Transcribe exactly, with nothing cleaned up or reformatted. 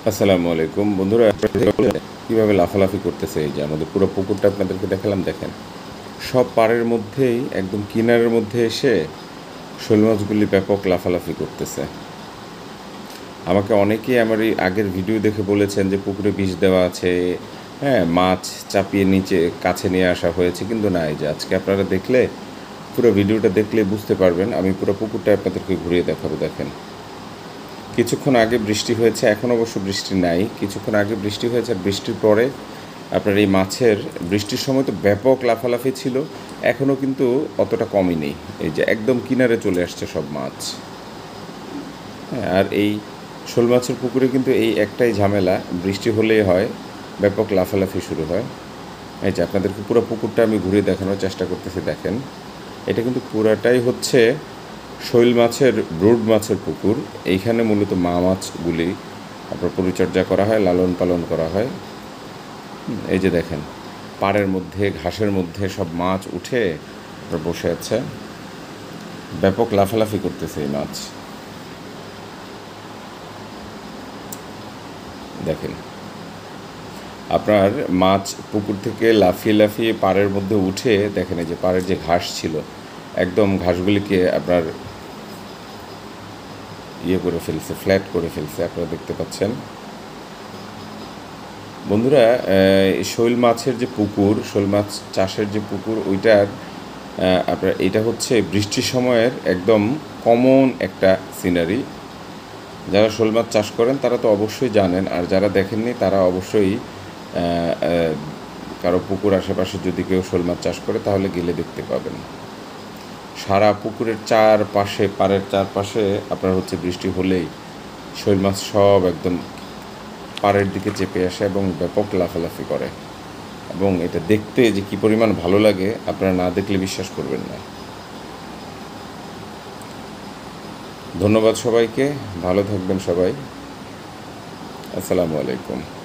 আসসালামু আলাইকুম বন্ধুরা, কীভাবে লাফালাফি করতেছে। এই যে আমাদের পুরো পুকুরটা আপনাদেরকে দেখালাম, দেখেন সব পাড়ের মধ্যেই একদম কিনারের মধ্যে এসে শোল মাছগুলি ব্যাপক লাফালাফি করতেছে। আমাকে অনেকেই আমার এই আগের ভিডিও দেখে বলেছেন যে পুকুরে বিষ দেওয়া আছে, হ্যাঁ মাছ চাপিয়ে নিচে কাছে নিয়ে আসা হয়েছে, কিন্তু না, এই যে আজকে আপনারা দেখলে পুরো ভিডিওটা দেখলে বুঝতে পারবেন। আমি পুরো পুকুরটা আপনাদেরকে ঘুরিয়ে দেখাবো। দেখেন কিছুক্ষণ আগে বৃষ্টি হয়েছে, এখন অবশ্য বৃষ্টি নাই। কিছুক্ষণ আগে বৃষ্টি হয়েছে, আর বৃষ্টির পরে আপনার এই মাছের বৃষ্টির সময় তো ব্যাপক লাফালাফি ছিল, এখনও কিন্তু অতটা কমই নেই। এই যে একদম কিনারে চলে আসছে সব মাছ। হ্যাঁ, আর এই শোল মাছের পুকুরে কিন্তু এই একটাই ঝামেলা, বৃষ্টি হলেই হয় ব্যাপক লাফালাফি শুরু হয়। এই যে আপনাদেরকে পুরো পুকুরটা আমি ঘুরে দেখানোর চেষ্টা করতেছি। দেখেন এটা কিন্তু পুরাটাই হচ্ছে শৈল মাছের, ব্রুড মাছের পুকুর। এইখানে মূলত মা মাছগুলি আপনার পরিচর্যা করা হয়, লালন পালন করা হয়। এই যে দেখেন পাড়ের মধ্যে, ঘাসের মধ্যে সব মাছ উঠে আপনার বসে আছে, ব্যাপক লাফালাফি করতেছে এই মাছ। দেখেন আপনার মাছ পুকুর থেকে লাফিয়ে লাফিয়ে পাড়ের মধ্যে উঠে, দেখেন এই যে পাড়ের যে ঘাস ছিল একদম ঘাসগুলিকে আপনার ইয়ে করে ফেলছে, ফ্ল্যাট করে ফেলছে, আপনারা দেখতে পাচ্ছেন। বন্ধুরা, শৈল মাছের যে পুকুর, শৈল মাছ চাষের যে পুকুর, ওইটার আপনার এটা হচ্ছে বৃষ্টির সময়ের একদম কমন একটা সিনারি। যারা শোল মাছ চাষ করেন তারা তো অবশ্যই জানেন, আর যারা দেখেননি তারা অবশ্যই কারো পুকুর আশেপাশে যদি কেউ শোল মাছ চাষ করে তাহলে গেলে দেখতে পাবেন। সারা পুকুরের চারপাশে, পাড়ের চারপাশে আপনার হচ্ছে বৃষ্টি হলেই শৈল মাছ সব একদম পাড়ের দিকে চেপে আসে এবং ব্যাপক লাফালাফি করে, এবং এটা দেখতে যে কী পরিমাণ ভালো লাগে আপনারা না দেখলে বিশ্বাস করবেন না। ধন্যবাদ সবাইকে, ভালো থাকবেন সবাই। আসসালামু আলাইকুম।